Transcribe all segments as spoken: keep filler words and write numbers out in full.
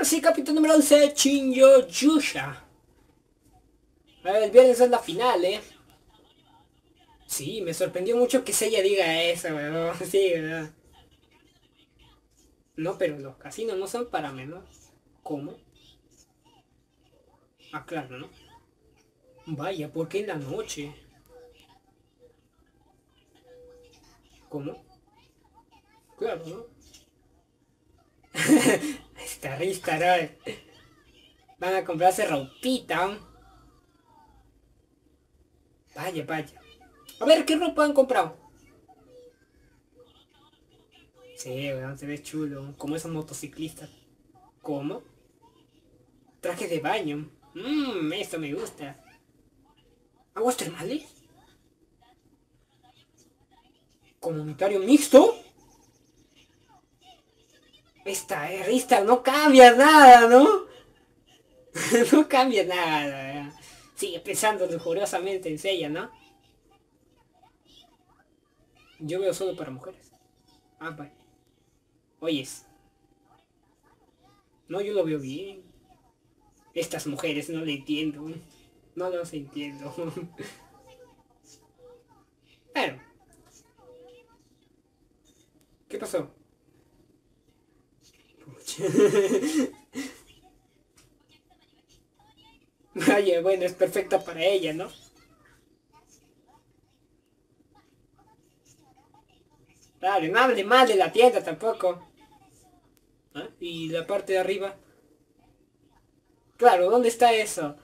Ahora sí, capítulo número once, Shinjo Yusha. El viernes es la final, ¿eh? Sí, me sorprendió mucho que Seiya diga eso, weón. Sí, ¿verdad? No, pero los casinos no son para menores. ¿Cómo? Ah, claro, ¿no? Vaya, ¿por qué en la noche? ¿Cómo? Claro, ¿no? Esta rista, ¿no? Van a comprarse ropita. Vaya, vaya. A ver, ¿qué ropa han comprado? Sí, weón, se ve chulo. Como esos motociclistas. ¿Cómo? Traje de baño. Mmm, esto me gusta. ¿Aguas termales? ¿Comunitario mixto? Esta eh, rista no cambia nada, ¿no? No cambia nada. Sigue pensando lujuriosamente en ella, ¿no? Yo veo solo para mujeres. Ah, vale. Oyes. No, yo lo veo bien. Estas mujeres no le entiendo. No los entiendo. Pero, ¿qué pasó? Oye, bueno, es perfecta para ella, ¿no? Claro, no hable mal de la tienda tampoco. ¿Ah? Y la parte de arriba. Claro, ¿dónde está eso?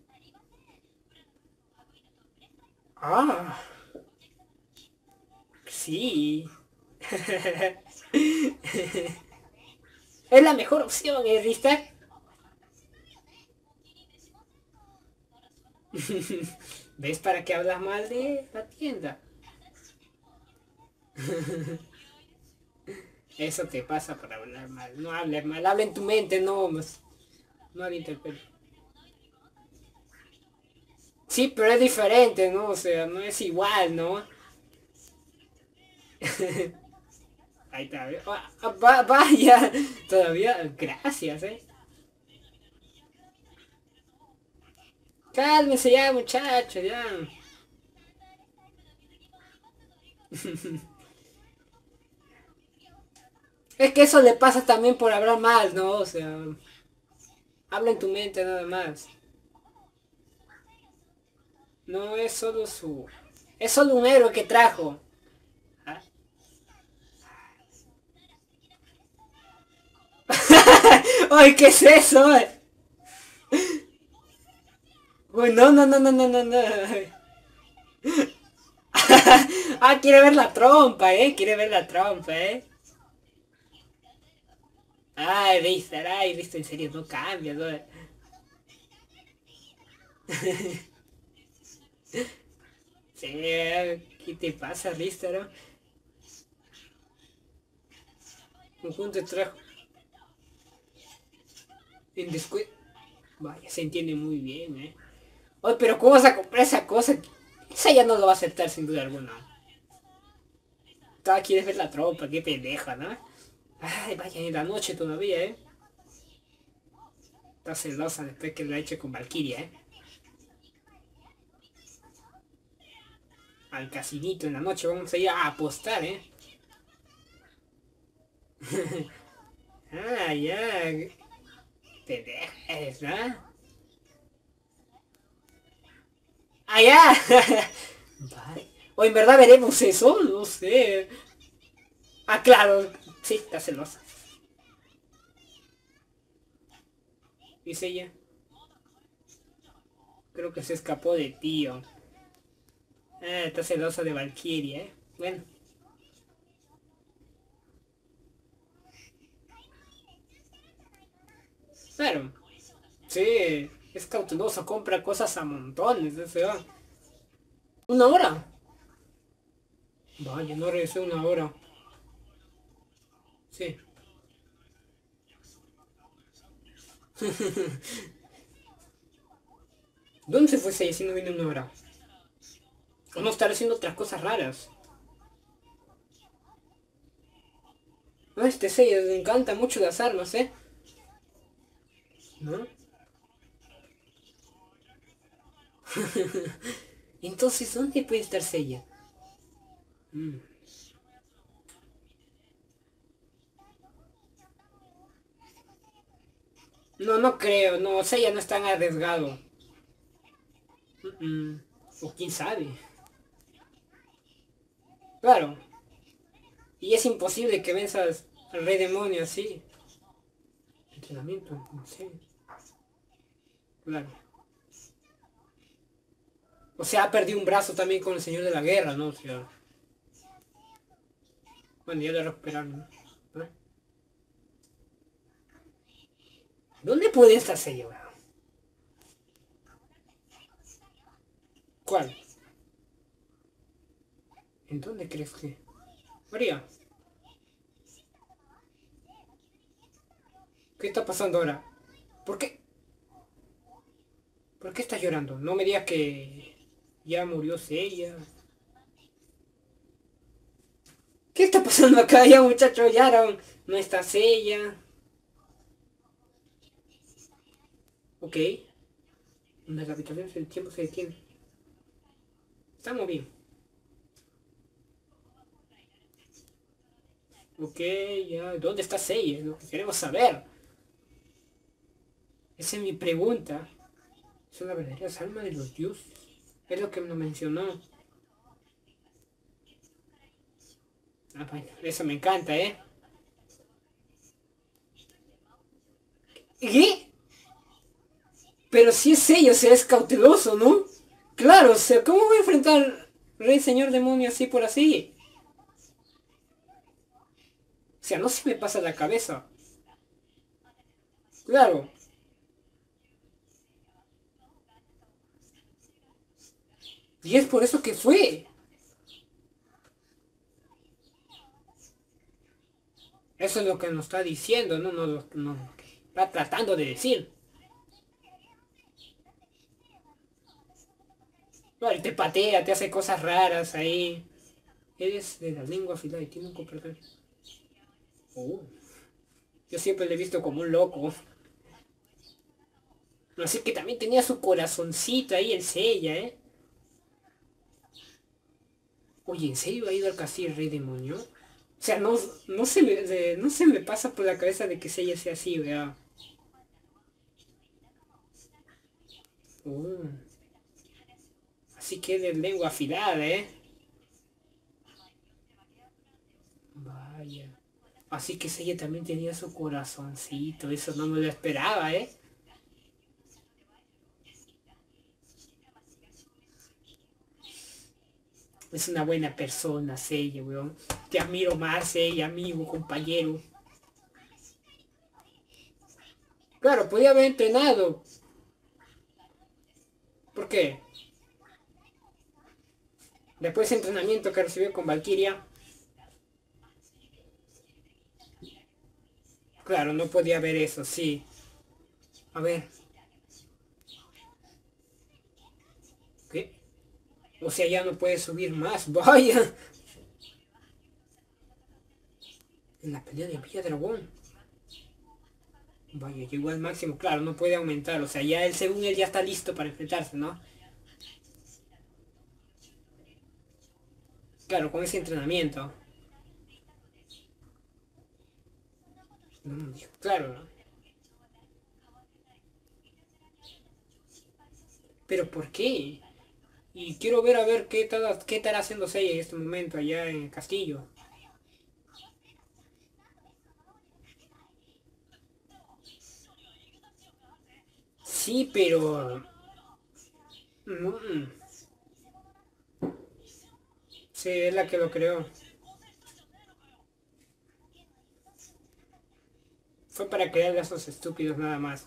Ah, sí. Es la mejor opción, ¿eh, Rista? ¿Ves para qué hablas mal de la tienda? Eso te pasa por hablar mal. No hables mal, habla en tu mente, no, no interprete. Sí, pero es diferente, ¿no? O sea, no es igual, ¿no? Ahí está. Ah, va, vaya, todavía, gracias, ¿eh? Cálmese ya, muchacho, ya. Es que eso le pasa también por hablar mal, ¿no? O sea, habla en tu mente nada más. No es solo su... Es solo un héroe que trajo. ¿Ah? ¡Ay, qué es eso! Uy, no, no, no, no, no, no, no. Ah, quiere ver la trompa, ¿eh? Quiere ver la trompa, ¿eh? Ay, Rister, ay, Rister, en serio, no cambia, ¿no? Sí, ¿qué te pasa, Rister? Conjunto de trajo en descuento. Vaya, se entiende muy bien, ¿eh? Oye, pero ¿cómo vas a comprar esa cosa? Esa ya no lo va a aceptar sin duda alguna. Todavía quieres ver la trompa, qué pendeja, ¿no? Ay, vaya, en la noche todavía, ¿eh? Está celosa después que la eche con Valkyria, ¿eh? Al casinito en la noche vamos a ir a apostar, ¿eh? Ah, ya. Te dejes, ¿no? Ah, ya. Vale. O en verdad veremos eso, no sé. Ah, claro. Sí, está celosa. Dice ella. Creo que se escapó de tío. Ah, está celosa de Valkyria, ¿eh? Bueno. Claro. Sí. Es cauteloso, compra cosas a montones. O sea. ¿Una hora? Vaya, no regresé una hora. Sí. ¿Dónde se fue ella si no viene una hora? Vamos a estar haciendo otras cosas raras. No, este sello le encanta mucho las armas, ¿eh? ¿no? Entonces, ¿dónde puede estar Seiya? Mm. No, no creo, no, Seiya no es tan arriesgado. Mm, mm. O quién sabe. Claro. Y es imposible que venzas al rey demonio así. Entrenamiento, no sé. Claro. O sea, ha perdido un brazo también con el señor de la guerra, ¿no? O sea, bueno, ya lo recuperaron, ¿no? ¿Eh? ¿Dónde puede estar Seiya, weón? ¿Cuál? ¿En dónde crees que? María, ¿qué está pasando ahora? ¿Por qué? ¿Por qué estás llorando? No me digas que ya murió Seiya. ¿Qué está pasando acá? Ya muchachos, ya no, no está Seiya. Ok. Una habitación el tiempo se detiene. Estamos bien. Ok, ya. ¿Dónde está Seiya? Es lo que queremos saber. Esa es mi pregunta. Son las verdaderas almas de los dioses. Es lo que nos mencionó. Ah, bueno, eso me encanta, ¿eh? ¿Qué? Pero si es ella, o sea, es cauteloso, ¿no? Claro, o sea, ¿cómo voy a enfrentar Rey Señor Demonio así por así? O sea, no se me pasa la cabeza. Claro. Y es por eso que fue. Eso es lo que nos está diciendo, ¿no? No, no, no está tratando de decir. Claro, y te patea, te hace cosas raras ahí. Eres de la lengua afilada y tiene un comprador. Oh. Yo siempre le he visto como un loco. Así que también tenía su corazoncito ahí, el Seiya, ¿eh? Oye, ¿en serio ha ido al castillo el Rey Demonio? O sea, no, no, se me, de- no se me pasa por la cabeza de que Seiya sea así, ¿verdad? Oh. Así que de lengua afilada, ¿eh? Vaya. Así que Seiya también tenía su corazoncito. Eso no me lo esperaba, ¿eh? Es una buena persona, Seiya, weón. Te admiro más, Seiya, amigo, compañero. Claro, podía haber entrenado. ¿Por qué? Después de ese entrenamiento que recibió con Valkyria. Claro, no podía haber eso, sí. A ver, ¿qué? O sea, ya no puede subir más. Vaya. En la pelea de Villa Dragón. Vaya, llegó al máximo. Claro, no puede aumentar. O sea, ya él, según él, ya está listo para enfrentarse, ¿no? Claro, con ese entrenamiento. Mm, claro, ¿no? Pero ¿por qué? Y quiero ver a ver qué estará, qué estará haciendo Seiya en este momento allá en el castillo. Sí, pero... mm, sí, es la que lo creó. Fue para crear a esos estúpidos nada más.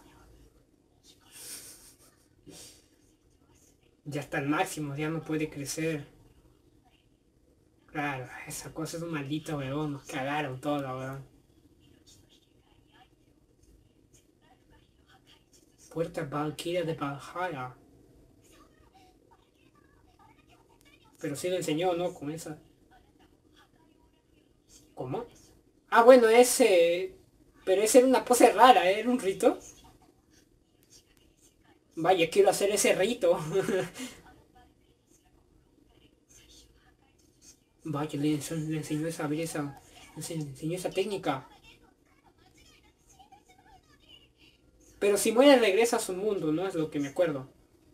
Ya está al máximo, ya no puede crecer. Claro, esa cosa es un maldito weón, nos cagaron todo, weón. Puerta Valkyria de Valhalla. Pero sí lo enseñó, ¿no? Con esa. ¿Cómo? Ah, bueno, ese... Pero ese era una pose rara, ¿eh? Era un rito. Vaya, quiero hacer ese rito. Vaya, le, ense- le enseñó esa belleza. Le ense- le enseñó esa técnica. Pero si muere regresa a su mundo, ¿no? Es lo que me acuerdo.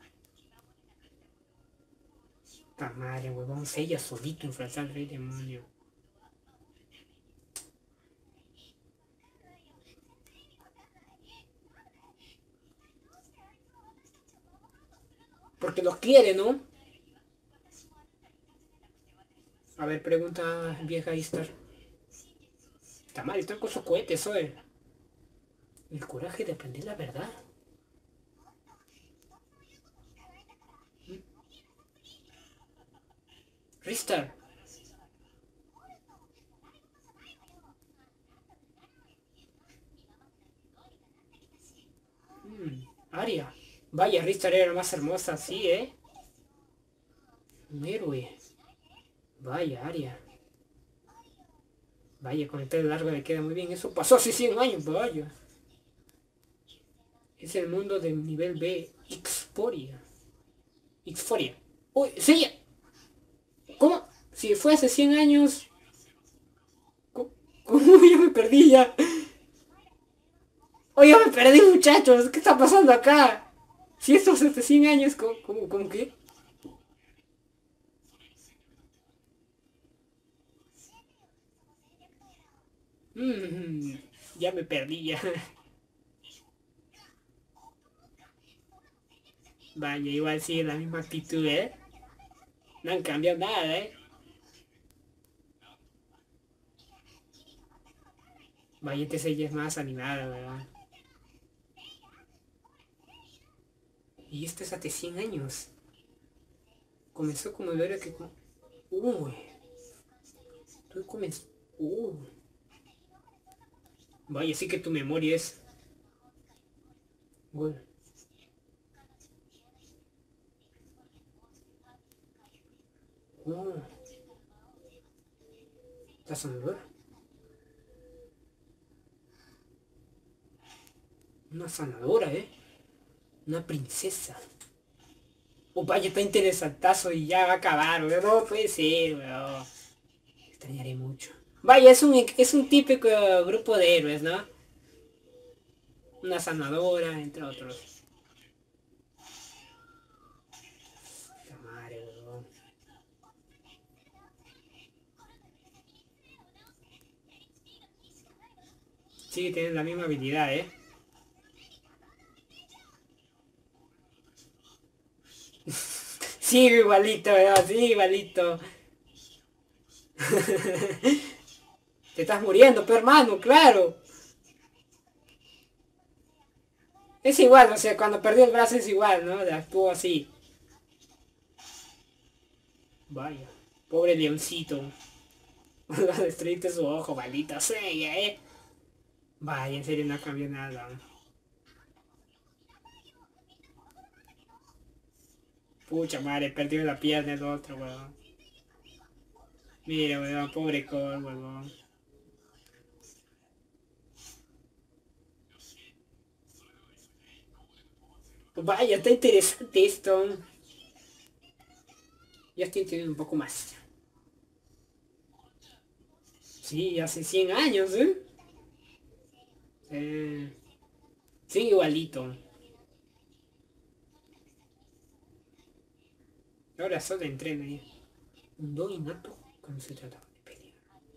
Ta madre, huevón, ella solito enfrentar al rey demonio. Porque lo quiere, ¿no? A ver, pregunta vieja Istar. Está mal, están con su cohete, eso es. El coraje de aprender la verdad. Ristar. Mm, Aria. Vaya, Ristar era la más hermosa, sí, ¿eh? Un héroe. Vaya, Aria. Vaya, con el pelo largo le queda muy bien. Eso pasó hace cien años, vaya. Es el mundo del nivel B. Xforia. Xforia. Uy, sí. ¿Cómo? Si fue hace cien años... ¿Cómo? ¿Cómo? Ya me perdí ya. Oye, ya me perdí, muchachos. ¿Qué está pasando acá? Si esto es hace cien años, ¿cómo, cómo, cómo qué? Mm, ya me perdí ya. Vaya, igual sigue la misma actitud, ¿eh? No han cambiado nada, ¿eh? Vaya, este ella es más animada, ¿verdad? Y esto es hace cien años. Comenzó como el héroe que... Uy, tú comenzó... Uh. Vaya, sí que tu memoria es... Bueno, oh, la sanadora. Una sanadora, ¿eh? Una princesa. Oh, vaya, está interesantazo y ya va a acabar, weón. No puede ser, weón. Extrañaré mucho. Vaya, es un, es un típico grupo de héroes, ¿no? Una sanadora, entre otros. Puta madre, weón. Sí, tienen la misma habilidad, ¿eh? Sí, igualito, weón. Sí, igualito. Te estás muriendo, pero hermano, claro. Es igual, o sea, cuando perdió el brazo es igual, ¿no? Actuó así. Vaya, pobre leoncito. Destruiste su ojo, maldita sea, ¿eh? Vaya, en serio no cambió nada. Pucha madre, perdió la pierna el otro, weón. Mira, weón, pobre Cole, weón. Vaya, está interesante esto. Ya estoy entendiendo un poco más. Sí, hace cien años, ¿eh? Eh, sí, igualito. Ahora solo entrena ahí. Un don innato cuando se trata de pelear.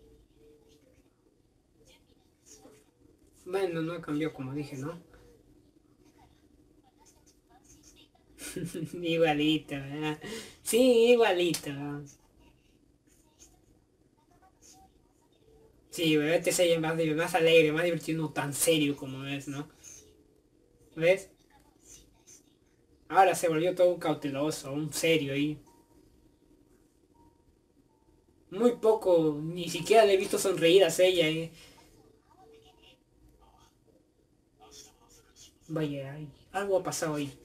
Bueno, no cambió como dije, ¿no? Igualito, ¿verdad? Sí, igualito. Sí, pero este se más, más alegre, más divertido, no tan serio como es, ¿no? ¿Ves? Ahora se volvió todo un cauteloso, un serio ahí. Muy poco, ni siquiera le he visto sonreír a ella, ¿eh? Vaya, ay, algo ha pasado ahí.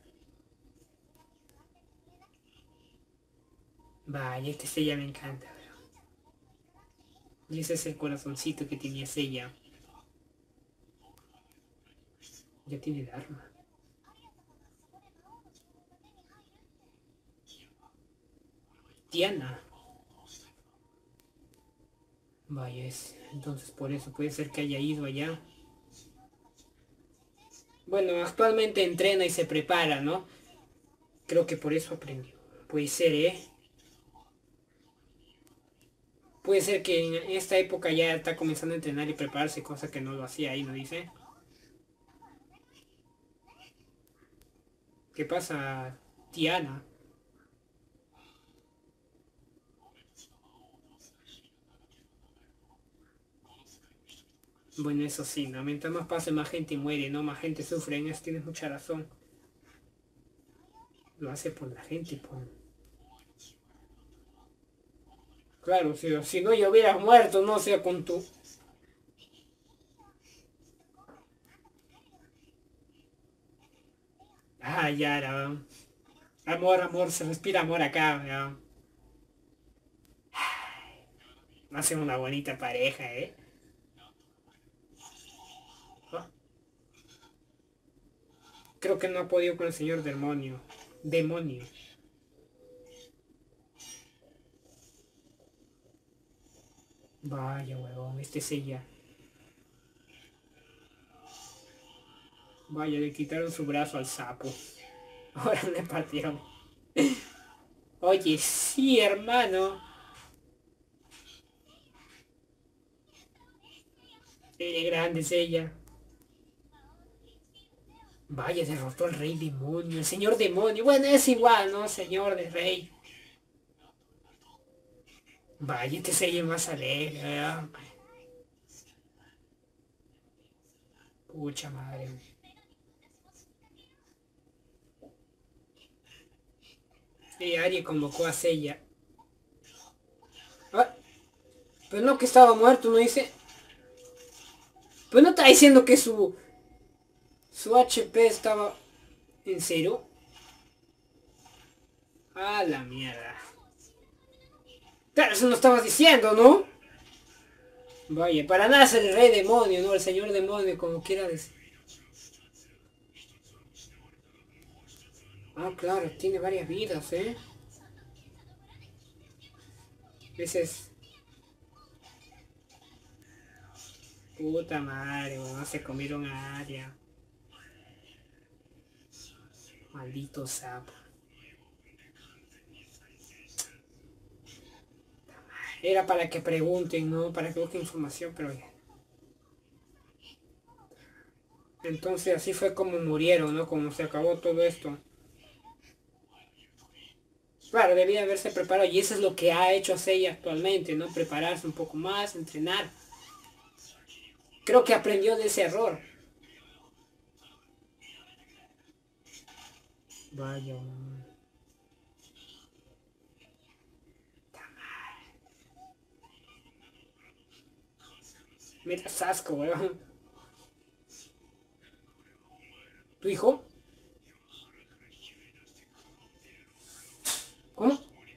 Vaya, este Sella me encanta, bro. Y ese es el corazoncito que tenía Sella. Ya tiene el arma. Tiana. Vaya, es. Entonces por eso puede ser que haya ido allá. Bueno, actualmente entrena y se prepara, ¿no? Creo que por eso aprendió. Puede ser, ¿eh? Puede ser que en esta época ya está comenzando a entrenar y prepararse, cosa que no lo hacía ahí, ¿no dice? ¿Qué pasa, Tiana? Bueno, eso sí, ¿no? Mientras más pase, más gente muere, ¿no? Más gente sufre. En eso tienes mucha razón. Lo hace por la gente, por... Claro, si, si no yo hubiera muerto, no sea con tú. Ah, ya, era. Amor, amor, se respira amor acá, ya. Hacen una bonita pareja, ¿eh? Ah, creo que no ha podido con el señor demonio. Demonio. Vaya, huevón, este es ella. Vaya, le quitaron su brazo al sapo. Ahora le partieron. Oye, sí, hermano. Qué grande es ella. Vaya, derrotó al rey demonio. El señor demonio. Bueno, es igual, ¿no? Señor de rey. Vaya, este es ella más alegre, ¿verdad? Pucha madre. Y Aria convocó a Seiya. Ah, pero no que estaba muerto, ¿no dice? Pero no está diciendo que su... Su H P estaba en cero. Ah, la mierda. Claro, eso no estabas diciendo, ¿no? Vaya, para nada es el rey demonio, ¿no? El señor demonio, como quiera decir. Ah, claro, tiene varias vidas, ¿eh? Ese es... Puta madre, weón, se comieron a Aria. Maldito sapo. Era para que pregunten, ¿no? Para que busquen información, pero ya. Entonces así fue como murieron, ¿no? Como se acabó todo esto. Claro, debía haberse preparado y eso es lo que ha hecho Seiya actualmente, ¿no? Prepararse un poco más, entrenar. Creo que aprendió de ese error. Vaya. Mira, Sasco, weón. ¿Tu hijo? ¿Cómo?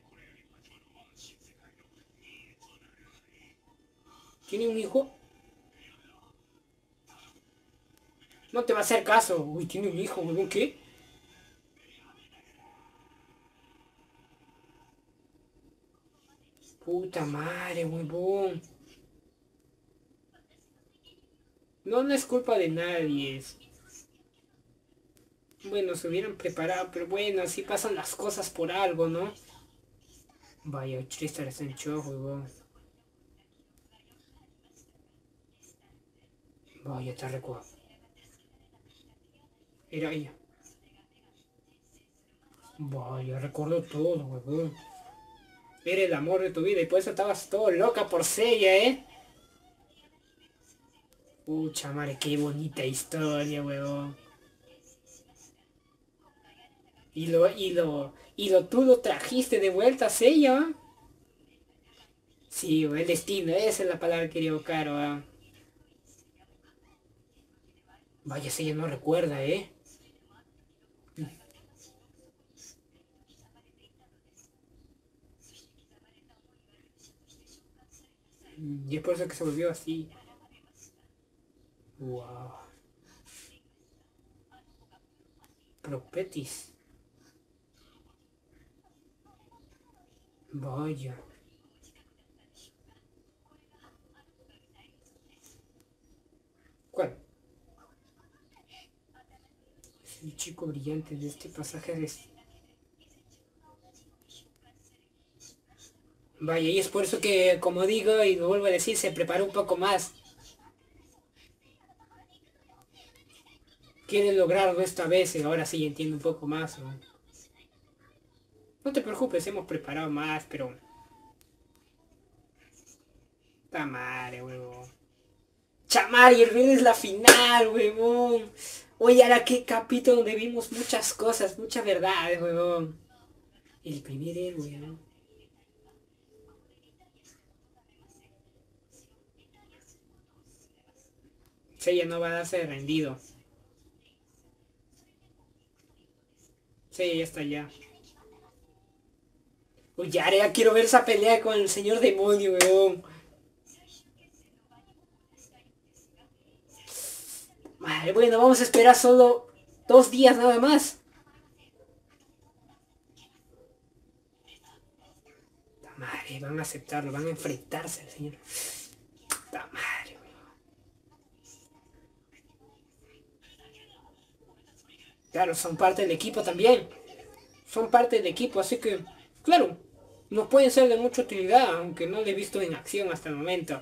¿Tiene un hijo? No te va a hacer caso. Uy, tiene un hijo, weón. ¿Qué? Puta madre, huevón. No, no es culpa de nadie. Es... Bueno, se hubieran preparado, pero bueno, así pasan las cosas por algo, ¿no? Vaya, Tristar está en shock, huevón. Vaya, te recuerdo. Era ella. Vaya, recuerdo todo, huevón. Era el amor de tu vida y por eso estabas todo loca por Seiya, ¿eh? Pucha madre, qué bonita historia, huevón. Y lo, y lo, y lo tú lo trajiste de vuelta a Seiya. Sí, el destino, esa es la palabra que quería buscar, ¿va? Vaya, Seiya no recuerda, ¿eh? Y es por eso que se volvió así. Wow. Propetis. Vaya. ¿Cuál? Es el chico brillante de este pasaje de... Vaya, y es por eso que, como digo, y lo vuelvo a decir, se preparó un poco más. Quiere lograrlo esta vez y ahora sí entiendo un poco más, ¿no? No te preocupes, hemos preparado más, pero... ¡Ta madre, huevón! ¡Chamar, y el video es la final, huevón! Oye, ahora qué capítulo donde vimos muchas cosas, muchas verdades, huevón. El primer héroe, ¿no? Seiya no va a darse de rendido. Seiya ya está ya. Oye, ahora ya quiero ver esa pelea con el señor demonio, weón. Vale, bueno, vamos a esperar solo dos días nada más. La madre, van a aceptarlo, van a enfrentarse al señor. La madre, weón. Claro, son parte del equipo también. Son parte del equipo, así que, claro, nos pueden ser de mucha utilidad, aunque no lo he visto en acción hasta el momento.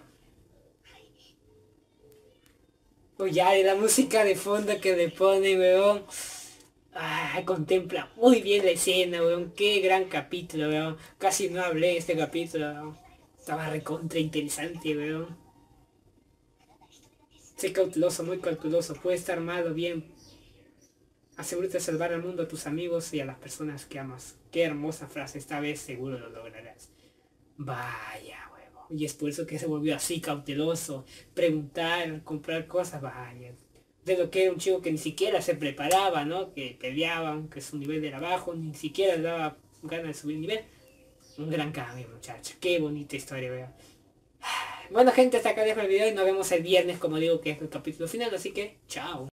Oye, ya la música de fondo que le pone, weón. Ah, contempla muy bien la escena, weón. Qué gran capítulo, weón. Casi no hablé de este capítulo, weón. Estaba recontra interesante, weón. Sé cauteloso, muy cauteloso. Puede estar mal o bien. Asegúrate de salvar al mundo, a tus amigos y a las personas que amas. Qué hermosa frase. Esta vez seguro lo lograrás. Vaya, huevo. Y es por eso que se volvió así cauteloso. Preguntar, comprar cosas, vaya. De lo que era un chico que ni siquiera se preparaba, ¿no? Que peleaba, aunque su nivel era bajo, ni siquiera le daba ganas de subir nivel. Un gran cambio, muchacho. Qué bonita historia, weón. Bueno, gente, hasta acá dejo el video y nos vemos el viernes, como digo, que es el capítulo final, así que chao.